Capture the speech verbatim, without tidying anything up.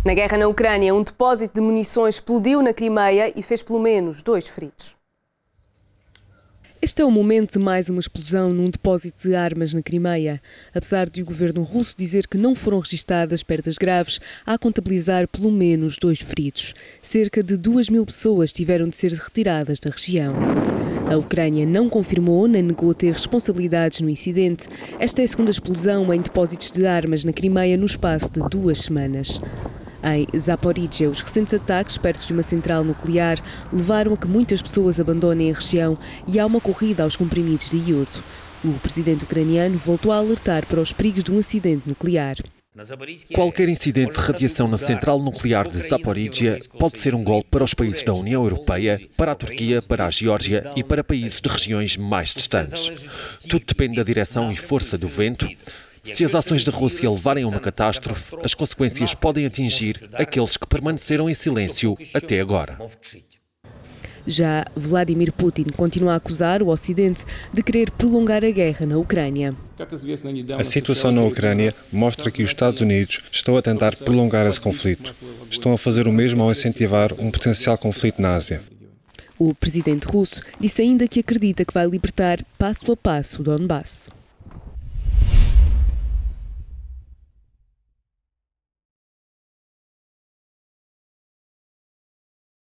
Na guerra na Ucrânia, um depósito de munições explodiu na Crimeia e fez pelo menos dois feridos. Este é o momento de mais uma explosão num depósito de armas na Crimeia. Apesar de o governo russo dizer que não foram registadas perdas graves, há a contabilizar pelo menos dois feridos. Cerca de duas mil pessoas tiveram de ser retiradas da região. A Ucrânia não confirmou nem negou ter responsabilidades no incidente. Esta é a segunda explosão em depósitos de armas na Crimeia no espaço de duas semanas. Em Zaporizhia, os recentes ataques perto de uma central nuclear levaram a que muitas pessoas abandonem a região e há uma corrida aos comprimidos de iodo. O presidente ucraniano voltou a alertar para os perigos de um acidente nuclear. Qualquer incidente de radiação na central nuclear de Zaporizhia pode ser um golpe para os países da União Europeia, para a Turquia, para a Geórgia e para países de regiões mais distantes. Tudo depende da direção e força do vento. Se as ações da Rússia levarem a uma catástrofe, as consequências podem atingir aqueles que permaneceram em silêncio até agora. Já Vladimir Putin continua a acusar o Ocidente de querer prolongar a guerra na Ucrânia. A situação na Ucrânia mostra que os Estados Unidos estão a tentar prolongar esse conflito. Estão a fazer o mesmo ao incentivar um potencial conflito na Ásia. O presidente russo disse ainda que acredita que vai libertar passo a passo o Donbass.